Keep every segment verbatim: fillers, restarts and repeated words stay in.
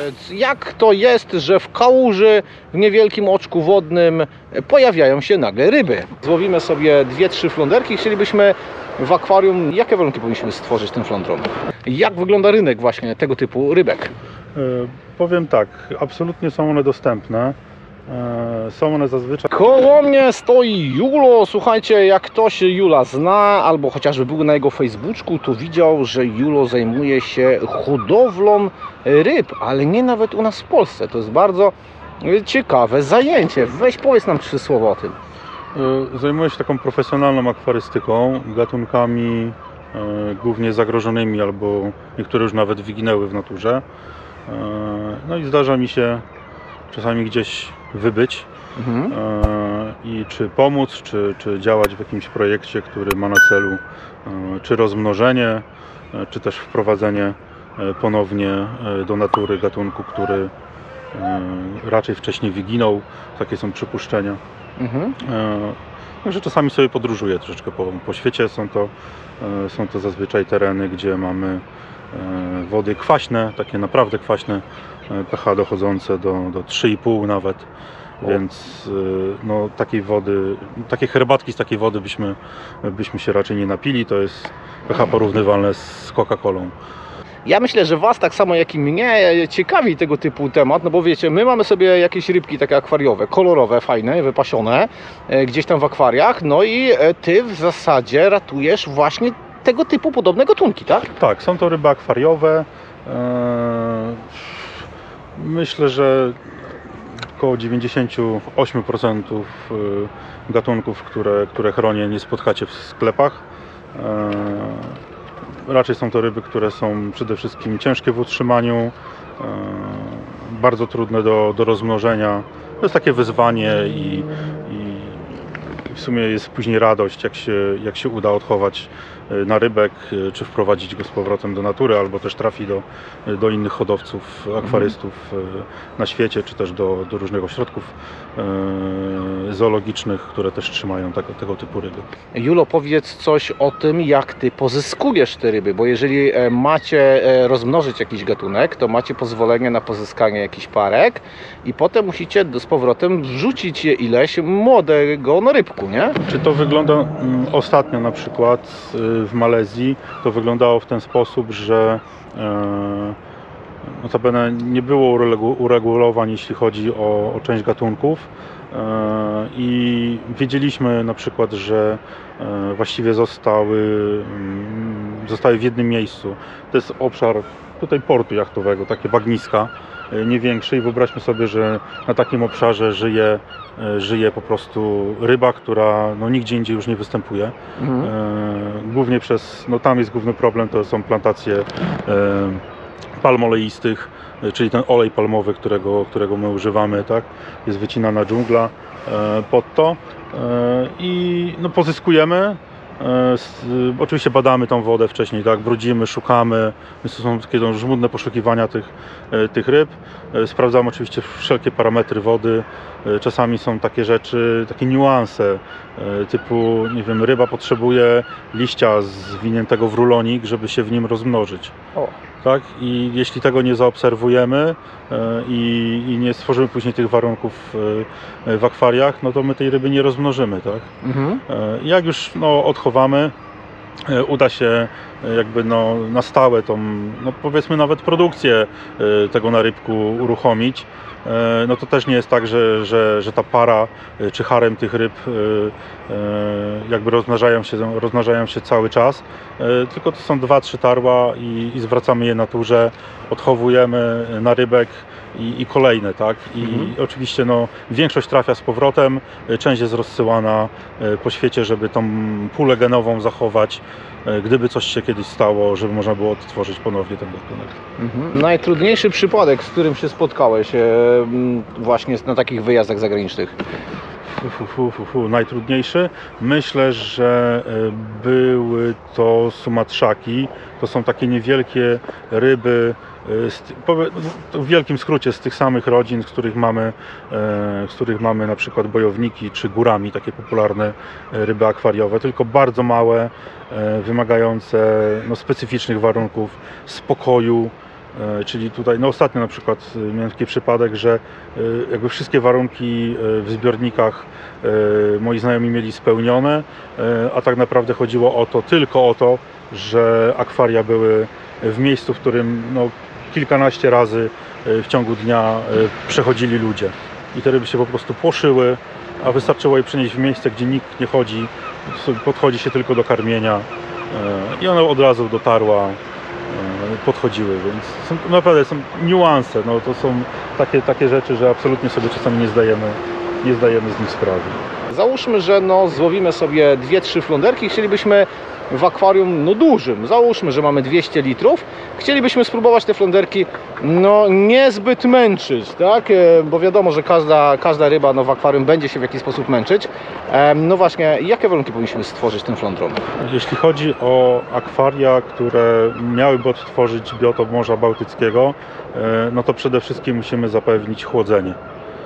Jak to jest, że w kałuży, w niewielkim oczku wodnym pojawiają się nagle ryby? Złowimy sobie dwie, trzy fląderki. Chcielibyśmy w akwarium, jakie warunki powinniśmy stworzyć tym flądrom? Jak wygląda rynek właśnie tego typu rybek? Yy, powiem tak, absolutnie są one dostępne. Yy, są one zazwyczaj... Koło mnie stoi Julo. Słuchajcie, jak ktoś Jula zna, albo chociażby był na jego Facebooku, to widział, że Julo zajmuje się hodowlą ryb, ale nie nawet u nas w Polsce. To jest bardzo ciekawe zajęcie. Weź powiedz nam trzy słowa o tym. Yy, zajmuję się taką profesjonalną akwarystyką, gatunkami yy, głównie zagrożonymi, albo niektóre już nawet wyginęły w naturze. Yy, no i zdarza mi się czasami gdzieś wybyć mhm. i czy pomóc, czy, czy działać w jakimś projekcie, który ma na celu czy rozmnożenie, czy też wprowadzenie ponownie do natury gatunku, który raczej wcześniej wyginął. Takie są przypuszczenia. Mhm. Także czasami sobie podróżuję troszeczkę po, po świecie. Są to, są to zazwyczaj tereny, gdzie mamy wody kwaśne, takie naprawdę kwaśne, pH dochodzące do, do trzy i pół nawet, o. Więc no, takiej wody, takiej herbatki z takiej wody byśmy, byśmy się raczej nie napili. To jest pH porównywalne z Coca-Colą. Ja myślę, że Was tak samo jak i mnie ciekawi tego typu temat, no bo wiecie, my mamy sobie jakieś rybki takie akwariowe, kolorowe, fajne, wypasione, gdzieś tam w akwariach, no i Ty w zasadzie ratujesz właśnie tego typu podobne gatunki, tak? Tak, są to ryby akwariowe. Myślę, że około dziewięćdziesiąt osiem procent gatunków, które, które chronię, nie spotkacie w sklepach. Raczej są to ryby, które są przede wszystkim ciężkie w utrzymaniu, bardzo trudne do, do rozmnożenia. To jest takie wyzwanie i, i w sumie jest później radość, jak się, jak się uda odchować na rybek, czy wprowadzić go z powrotem do natury, albo też trafi do, do innych hodowców, akwarystów na świecie, czy też do, do różnych ośrodków zoologicznych, które też trzymają tego, tego typu ryby. Julo, powiedz coś o tym, jak Ty pozyskujesz te ryby, bo jeżeli macie rozmnożyć jakiś gatunek, to macie pozwolenie na pozyskanie jakichś parek i potem musicie z powrotem wrzucić je ileś młodego na rybku, nie? Czy to wygląda um, ostatnio na przykład w Malezji, to wyglądało w ten sposób, że e, notabene nie było uregulowań, jeśli chodzi o, o część gatunków e, i wiedzieliśmy na przykład, że e, właściwie zostały, mm, zostały w jednym miejscu. To jest obszar tutaj portu jachtowego, takie bagniska, e, nie większe, i wyobraźmy sobie, że na takim obszarze żyje żyje po prostu ryba, która no, nigdzie indziej już nie występuje. Mhm. E, głównie przez, no tam jest główny problem, to są plantacje e, palm oleistych, e, czyli ten olej palmowy, którego, którego my używamy, tak? Jest wycinana dżungla e, pod to e, i no, pozyskujemy. E, oczywiście badamy tą wodę wcześniej, tak? Brudzimy, szukamy, więc to są takie no, żmudne poszukiwania tych, e, tych ryb. E, sprawdzamy oczywiście wszelkie parametry wody. E, czasami są takie rzeczy, takie niuanse, e, typu, nie wiem, ryba potrzebuje liścia zwiniętego w rulonik, żeby się w nim rozmnożyć. O. Tak? I jeśli tego nie zaobserwujemy e, i, i nie stworzymy później tych warunków e, w akwariach, no to my tej ryby nie rozmnożymy, tak? Mhm. E, jak już no, odchowamy, e, uda się jakby no, na stałe tą, no, powiedzmy nawet produkcję e, tego na rybku uruchomić, e, no to też nie jest tak, że, że, że ta para e, czy harem tych ryb e, e, jakby rozmnażają się, rozmnażają się cały czas, e, tylko to są dwa, trzy tarła i, i zwracamy je naturze, odchowujemy na rybek i, i kolejne, tak? I mhm. oczywiście no, większość trafia z powrotem, część jest rozsyłana po świecie, żeby tą pulę genową zachować, gdyby coś się kiedyś stało, żeby można było odtworzyć ponownie ten gatunek. Mhm. Najtrudniejszy przypadek, z którym się spotkałeś e, właśnie na takich wyjazdach zagranicznych? Fu, fu, fu, fu. Najtrudniejszy? Myślę, że były to sumatrzaki. To są takie niewielkie ryby, w wielkim skrócie z tych samych rodzin, z których mamy, z których mamy na przykład bojowniki czy górami, takie popularne ryby akwariowe, tylko bardzo małe, wymagające no, specyficznych warunków, spokoju, Czyli tutaj, no ostatnio na przykład miałem taki przypadek, że jakby wszystkie warunki w zbiornikach moi znajomi mieli spełnione, a tak naprawdę chodziło o to, tylko o to, że akwaria były w miejscu, w którym no, kilkanaście razy w ciągu dnia przechodzili ludzie. I te ryby się po prostu płoszyły, a wystarczyło je przenieść w miejsce, gdzie nikt nie chodzi, podchodzi się tylko do karmienia i ona od razu dotarła, podchodziły, więc są, naprawdę są niuanse, no to są takie, takie rzeczy, że absolutnie sobie czasami nie zdajemy, nie zdajemy z nich sprawy. Załóżmy, że no, złowimy sobie dwie trzy fląderki, chcielibyśmy w akwarium no dużym, załóżmy, że mamy dwieście litrów, chcielibyśmy spróbować te fląderki no niezbyt męczyć, tak, bo wiadomo, że każda, każda ryba no, w akwarium będzie się w jakiś sposób męczyć. No właśnie, jakie warunki powinniśmy stworzyć tym flądrom? Jeśli chodzi o akwaria, które miałyby odtworzyć biotop Morza Bałtyckiego, no to przede wszystkim musimy zapewnić chłodzenie.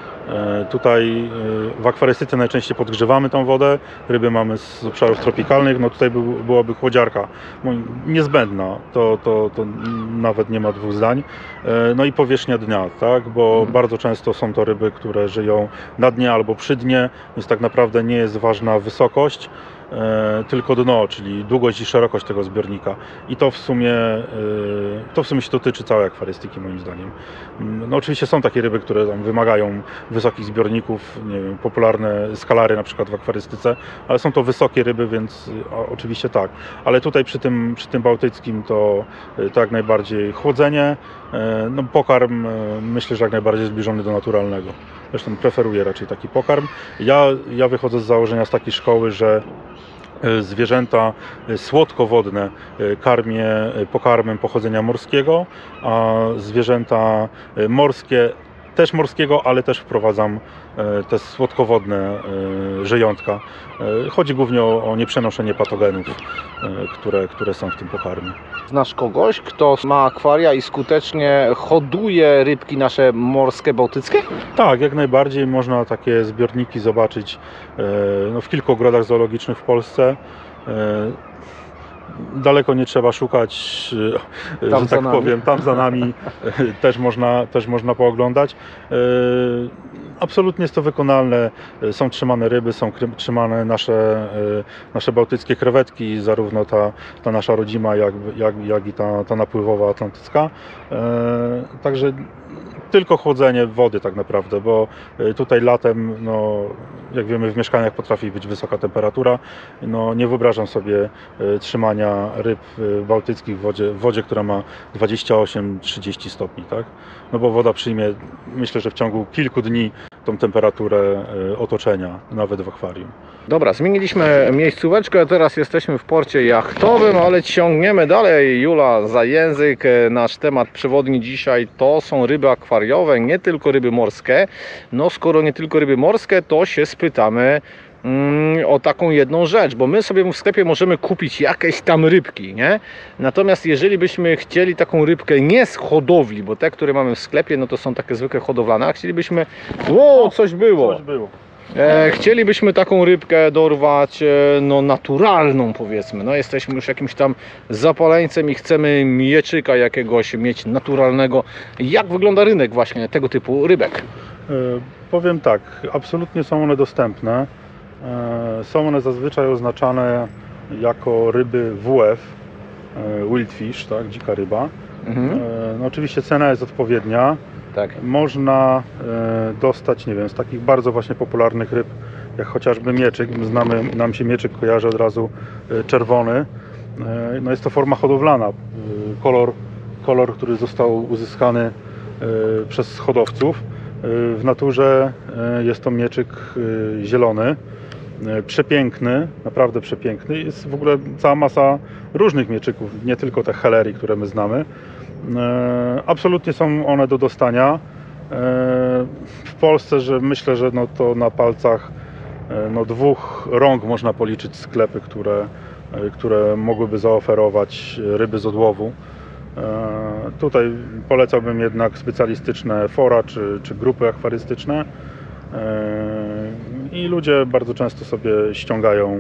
Tutaj w akwarystyce najczęściej podgrzewamy tą wodę, ryby mamy z obszarów tropikalnych, no tutaj byłaby chłodziarka niezbędna, to, to, to nawet nie ma dwóch zdań. No i powierzchnia dnia, tak? Bo mhm. bardzo często są to ryby, które żyją na dnie albo przy dnie, więc tak naprawdę nie jest ważna wysokość, tylko dno, czyli długość i szerokość tego zbiornika. I to w sumie, to w sumie się dotyczy całej akwarystyki moim zdaniem. No oczywiście są takie ryby, które tam wymagają wysokich zbiorników, nie wiem, popularne skalary na przykład w akwarystyce, ale są to wysokie ryby, więc oczywiście tak. Ale tutaj przy tym, przy tym bałtyckim to tak najbardziej chłodzenie, no pokarm myślę, że jak najbardziej zbliżony do naturalnego. Zresztą preferuję raczej taki pokarm. Ja, ja wychodzę z założenia z takiej szkoły, że zwierzęta słodkowodne karmię pokarmem pochodzenia morskiego, a zwierzęta morskie też morskiego, ale też wprowadzam te słodkowodne żyjątka. Chodzi głównie o, o nieprzenoszenie patogenów, które, które są w tym pokarmie. Znasz kogoś, kto ma akwaria i skutecznie hoduje rybki nasze morskie, bałtyckie? Tak, jak najbardziej. Można takie zbiorniki zobaczyć no, w kilku ogrodach zoologicznych w Polsce. Daleko nie trzeba szukać, tam że tak powiem, tam za nami też można, też można pooglądać. Absolutnie jest to wykonalne. Są trzymane ryby, są trzymane nasze, nasze bałtyckie krewetki, zarówno ta, ta nasza rodzima, jak, jak, jak i ta, ta napływowa atlantycka. Także tylko chłodzenie wody tak naprawdę, bo tutaj latem, no, jak wiemy, w mieszkaniach potrafi być wysoka temperatura. No, nie wyobrażam sobie trzymania ryb bałtyckich w wodzie, w wodzie, która ma dwadzieścia osiem trzydzieści stopni, tak? No bo woda przyjmie, myślę, że w ciągu kilku dni tą temperaturę otoczenia, nawet w akwarium. Dobra, zmieniliśmy miejscóweczkę, teraz jesteśmy w porcie jachtowym, ale ciągniemy dalej. Jula za język. Nasz temat przewodni dzisiaj to są ryby akwariowe, nie tylko ryby morskie. No skoro nie tylko ryby morskie, to się spytamy mm, o taką jedną rzecz, bo my sobie w sklepie możemy kupić jakieś tam rybki, nie? Natomiast jeżeli byśmy chcieli taką rybkę nie z hodowli, bo te, które mamy w sklepie, no to są takie zwykłe hodowlane, a chcielibyśmy... Wow, coś było! Coś było. E, chcielibyśmy taką rybkę dorwać, e, no naturalną powiedzmy, no jesteśmy już jakimś tam zapaleńcem i chcemy mieczyka jakiegoś mieć naturalnego. Jak wygląda rynek właśnie tego typu rybek? E, powiem tak, absolutnie są one dostępne. E, są one zazwyczaj oznaczane jako ryby W F, e, wild fish, tak, dzika ryba. Mhm. E, no oczywiście cena jest odpowiednia. Tak. Można e, dostać, nie wiem, z takich bardzo właśnie popularnych ryb, jak chociażby mieczyk. Znamy, nam się mieczyk kojarzy od razu e, czerwony. E, no jest to forma hodowlana. E, kolor, kolor, który został uzyskany e, przez hodowców. E, w naturze e, jest to mieczyk e, zielony. E, przepiękny, naprawdę przepiękny. Jest w ogóle cała masa różnych mieczyków, nie tylko te helerii, które my znamy. Absolutnie są one do dostania. W Polsce, że myślę, że no to na palcach no dwóch rąk można policzyć sklepy, które, które mogłyby zaoferować ryby z odłowu. Tutaj polecałbym jednak specjalistyczne fora czy, czy grupy akwarystyczne. I ludzie bardzo często sobie ściągają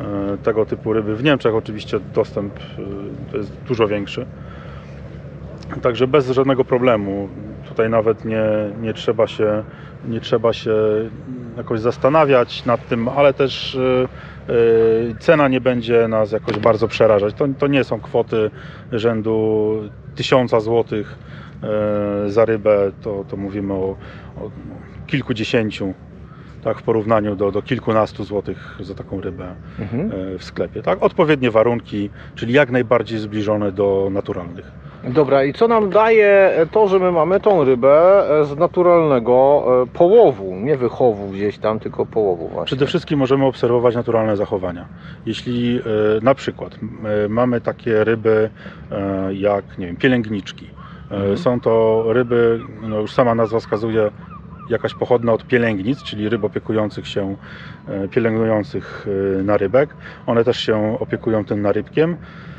tego typu ryby. W Niemczech oczywiście dostęp to jest dużo większy. Także bez żadnego problemu. Tutaj nawet nie, nie, trzeba się, nie trzeba się jakoś zastanawiać nad tym, ale też yy, yy, cena nie będzie nas jakoś bardzo przerażać. To, to nie są kwoty rzędu tysiąca złotych yy, za rybę, to, to mówimy o, o kilkudziesięciu. Tak, w porównaniu do, do kilkunastu złotych za taką rybę mhm. w sklepie. Tak? Odpowiednie warunki, czyli jak najbardziej zbliżone do naturalnych. Dobra, i co nam daje to, że my mamy tą rybę z naturalnego połowu, nie wychowu gdzieś tam, tylko połowu właśnie? Przede wszystkim możemy obserwować naturalne zachowania. Jeśli e, na przykład e, mamy takie ryby e, jak, nie wiem, pielęgniczki. E, mhm. Są to ryby, no już sama nazwa wskazuje, jakaś pochodna od pielęgnic, czyli ryb opiekujących się, pielęgnujących narybek. One też się opiekują tym narybkiem.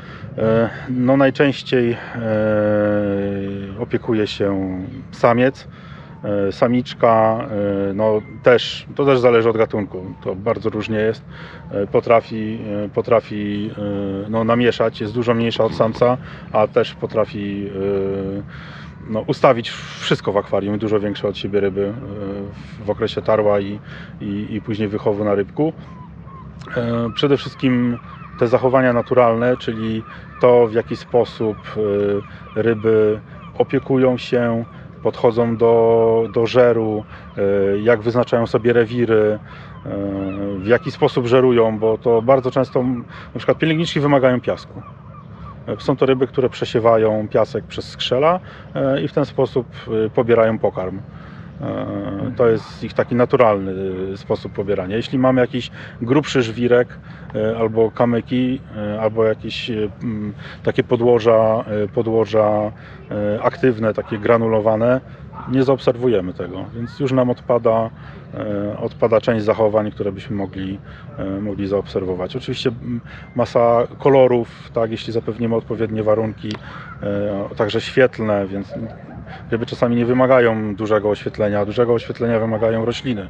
No najczęściej opiekuje się samiec, samiczka, no też, to też zależy od gatunku, to bardzo różnie jest, potrafi, potrafi no, namieszać, jest dużo mniejsza od samca, a też potrafi no, ustawić wszystko w akwarium, dużo większe od siebie ryby w okresie tarła i, i, i później wychowu na rybku. Przede wszystkim te zachowania naturalne, czyli to, w jaki sposób ryby opiekują się, podchodzą do, do żeru, jak wyznaczają sobie rewiry, w jaki sposób żerują, bo to bardzo często, na przykład pielęgniczki wymagają piasku. Są to ryby, które przesiewają piasek przez skrzela i w ten sposób pobierają pokarm. To jest ich taki naturalny sposób pobierania. Jeśli mamy jakiś grubszy żwirek albo kamyki, albo jakieś takie podłoża, podłoża aktywne, takie granulowane, nie zaobserwujemy tego, więc już nam odpada, odpada część zachowań, które byśmy mogli, mogli zaobserwować. Oczywiście masa kolorów, tak, jeśli zapewnimy odpowiednie warunki, także świetlne, więc ryby czasami nie wymagają dużego oświetlenia, dużego oświetlenia wymagają rośliny.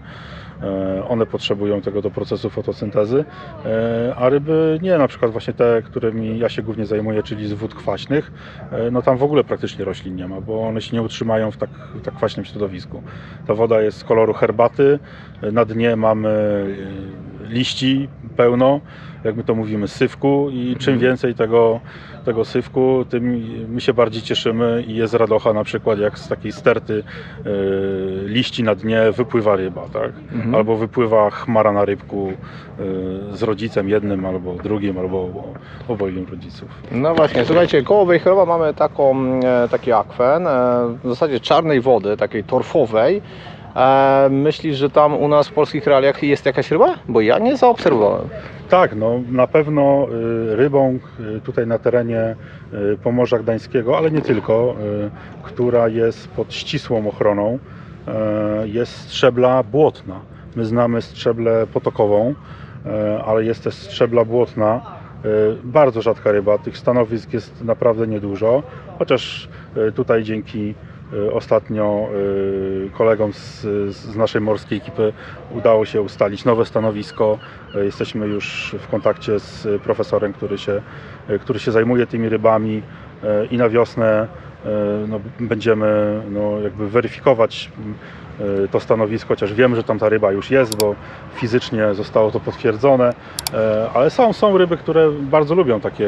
One potrzebują tego do procesu fotosyntezy, a ryby nie, na przykład właśnie te, którymi ja się głównie zajmuję, czyli z wód kwaśnych, no tam w ogóle praktycznie roślin nie ma, bo one się nie utrzymają w tak, w tak kwaśnym środowisku. Ta woda jest z koloru herbaty, na dnie mamy liści pełno, jak my to mówimy, syfku i czym więcej tego, tego syfku, tym my się bardziej cieszymy i jest radocha, na przykład jak z takiej sterty y, liści na dnie wypływa ryba, tak? Mhm. Albo wypływa chmara na rybku y, z rodzicem jednym, albo drugim, albo obojgiem rodziców. No właśnie, słuchajcie, koło Wejherowa mamy taką, e, taki akwen, e, w zasadzie czarnej wody, takiej torfowej. E, myślisz, że tam u nas w polskich realiach jest jakaś ryba? Bo ja nie zaobserwowałem. Tak, no na pewno y, rybą y, tutaj na terenie y, Pomorza Gdańskiego, ale nie tylko, y, która jest pod ścisłą ochroną, y, jest strzebla błotna. My znamy strzeblę potokową, y, ale jest też strzebla błotna. Y, bardzo rzadka ryba, tych stanowisk jest naprawdę niedużo, chociaż y, tutaj dzięki ostatnio kolegom z, z naszej morskiej ekipy udało się ustalić nowe stanowisko. Jesteśmy już w kontakcie z profesorem, który się, który się zajmuje tymi rybami i na wiosnę no, będziemy no, jakby weryfikować to stanowisko, chociaż wiem, że tam ta ryba już jest, bo fizycznie zostało to potwierdzone, ale są, są ryby, które bardzo lubią takie,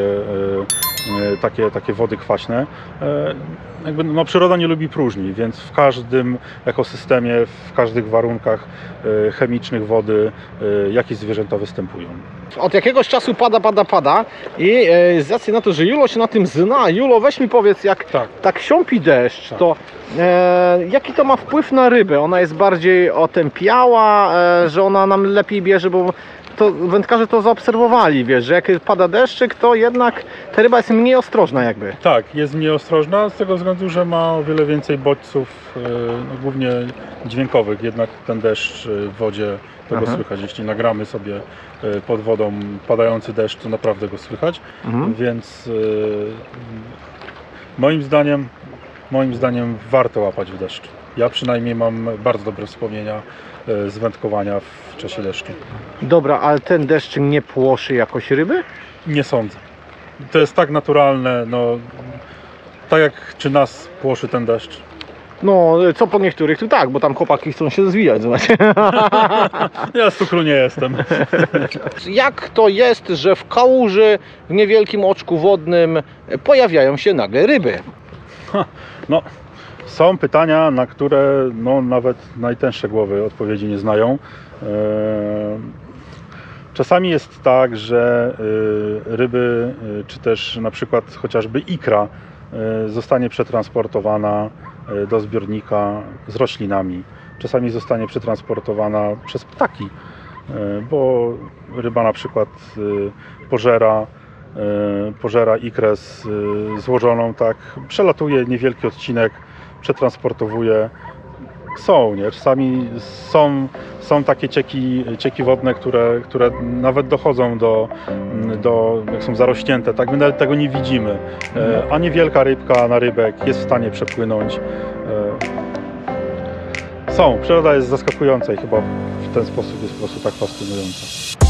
takie, takie wody kwaśne. Jakby, no, przyroda nie lubi próżni, więc w każdym ekosystemie, w każdych warunkach chemicznych wody jakieś zwierzęta występują. Od jakiegoś czasu pada, pada, pada i z racji na to, że Julo się na tym zna, Julo, weź mi powiedz, jak tak, tak siąpi deszcz, tak. to e, jaki to ma wpływ na rybę? Ona jest bardziej otępiała, e, że ona nam lepiej bierze, bo to wędkarze to zaobserwowali, wiesz, że jak pada deszczyk, to jednak ta ryba jest mniej ostrożna jakby. Tak, jest mniej ostrożna z tego względu, że ma o wiele więcej bodźców, no, głównie dźwiękowych, jednak ten deszcz w wodzie, tego Aha. słychać. Jeśli nagramy sobie pod wodą padający deszcz, to naprawdę go słychać, mhm. więc moim zdaniem, moim zdaniem warto łapać w deszczu. Ja przynajmniej mam bardzo dobre wspomnienia z wędkowania w czasie deszczu. Dobra, ale ten deszcz nie płoszy jakoś ryby? Nie sądzę. To jest tak naturalne, no Tak jak czy nas płoszy ten deszcz. No, co po niektórych tu tak, bo tam chłopaki chcą się zwijać, zobaczcie. Ja z cukru nie jestem. Jak to jest, że w kałuży, w niewielkim oczku wodnym pojawiają się nagle ryby? No, są pytania, na które no, nawet najtęższe głowy odpowiedzi nie znają. Eee, Czasami jest tak, że y, ryby, y, czy też na przykład chociażby ikra y, zostanie przetransportowana y, do zbiornika z roślinami. Czasami zostanie przetransportowana przez ptaki, y, bo ryba na przykład y, pożera, y, pożera ikrę z, y, złożoną, tak, przelatuje niewielki odcinek, przetransportowuje. Są, nie? Czasami są, są takie cieki, cieki wodne, które, które nawet dochodzą do, do, jak są zarośnięte, tak my nawet tego nie widzimy. E, a niewielka rybka na rybek jest w stanie przepłynąć. E, są, przyroda jest zaskakująca i chyba w ten sposób jest po prostu tak fascynująca.